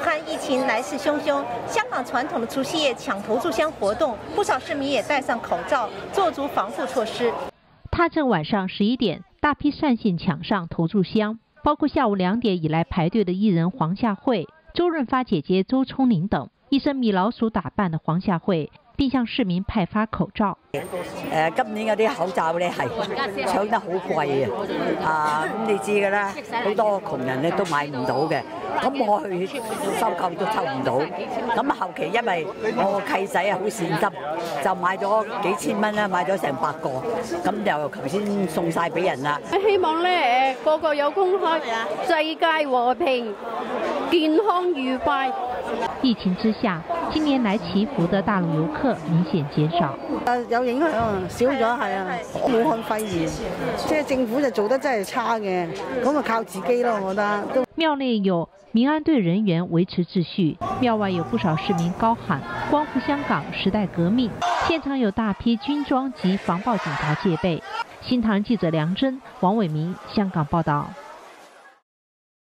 汉疫情来势汹汹，香港传统的除夕夜抢投注箱活动，不少市民也戴上口罩，做足防护措施。 踏正晚上11点，大批善信抢上投注箱，包括下午2点以来排队的艺人黄夏蕙、周润发姐姐周聪玲等。一身米老鼠打扮的黃夏蕙，並向市民派發口罩。 今年嗰啲口罩咧係搶得好貴啊！咁你知㗎啦，好多窮人咧都買唔到嘅。咁我去收購都抽唔到。咁後期因為我個契仔啊好善心，就買咗幾千蚊啦，買咗成100個，咁就頭先送晒俾人啦。 希望咧個個有公開，世界和平，健康愉快。 疫情之下，今年來祈福的大陸遊客明顯減少。 有影響啊，少咗係啊。武漢肺炎，即係政府就做得真係差嘅，咁啊靠自己咯，我覺得。 廟內有民安隊人員維持秩序，廟外有不少市民高喊"光復香港，時代革命"，現場有大批軍裝及防暴警察戒備。新唐人記者梁真、王偉明香港報道。